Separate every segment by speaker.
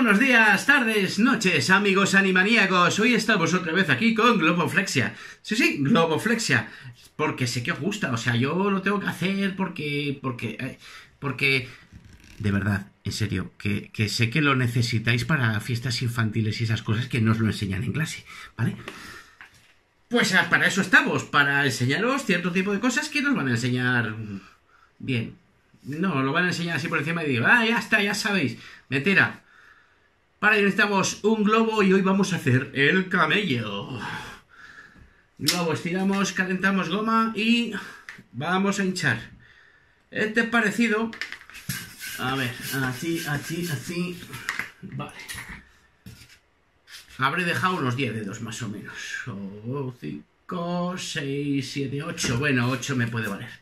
Speaker 1: buenos días, tardes, noches, amigos animaníacos. Hoy estamos otra vez aquí con Globoflexia. Sí, Globoflexia. Porque sé que os gusta, o sea, yo lo tengo que hacer porque... De verdad, en serio, que sé que lo necesitáis para fiestas infantiles y esas cosas que no os lo enseñan en clase, ¿vale? Pues para eso estamos, para enseñaros cierto tipo de cosas que nos van a enseñar bien. No, lo van a enseñar así por encima y digo, ya está, ya sabéis. Mentira. Para ello necesitamos un globo y hoy vamos a hacer el camello. Globo, estiramos, calentamos goma y vamos a hinchar. Este es parecido. A ver, así. Vale. Habré dejado unos 10 dedos más o menos. 5, 6, 7, 8. Bueno, 8 me puede valer.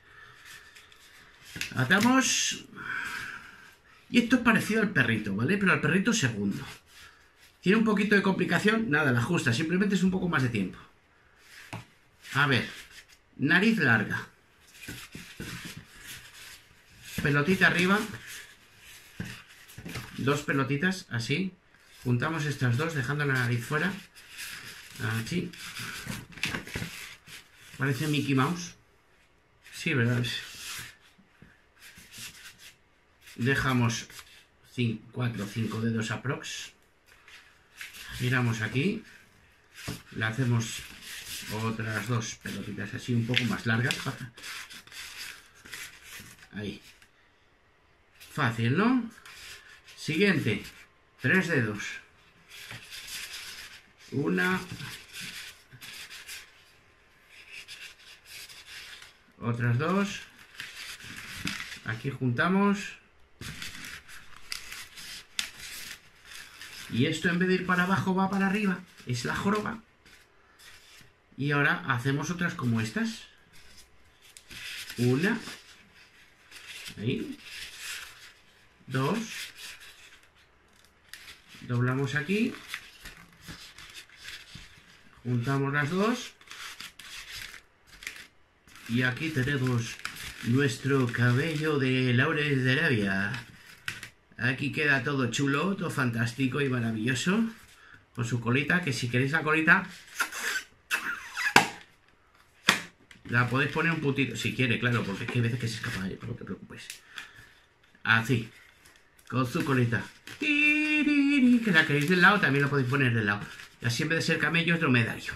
Speaker 1: Atamos. Y esto es parecido al perrito, ¿vale? Pero al perrito segundo. Tiene un poquito de complicación. Nada, la ajusta. Simplemente es un poco más de tiempo. A ver. Nariz larga. Pelotita arriba. 2 pelotitas, así. Juntamos estas dos, dejando la nariz fuera. Así. Parece Mickey Mouse. Sí, ¿verdad? Dejamos 4 o 5 dedos aprox. Giramos aquí. Le hacemos otras 2 pelotitas así un poco más largas. Ahí. Fácil, ¿no? Siguiente. 3 dedos. 1. Otras 2. Aquí juntamos. Y esto en vez de ir para abajo va para arriba. Es la joroba. Y ahora hacemos otras como estas. 1. Ahí. 2. Doblamos aquí. Juntamos las 2. Y aquí tenemos nuestro cabello de Lawrence de Arabia. Aquí queda todo chulo, todo fantástico y maravilloso. Con su colita, que si queréis la colita la podéis poner un puntito, si quiere, claro, porque es que hay veces que se escapa, no te preocupes. Así, con su colita. Que la queréis del lado, también lo podéis poner del lado. Y así en vez de ser camello es dromedario.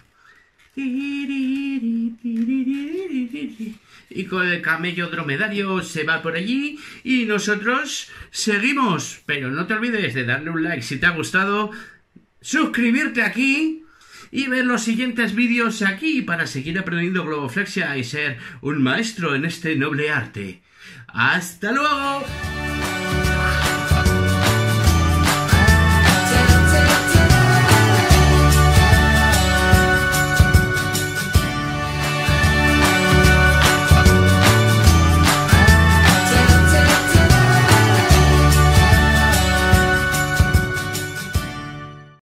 Speaker 1: Y con el camello dromedario se va por allí y nosotros seguimos. Pero no te olvides de darle un like si te ha gustado, suscribirte aquí y ver los siguientes vídeos aquí para seguir aprendiendo Globoflexia y ser un maestro en este noble arte. ¡Hasta luego!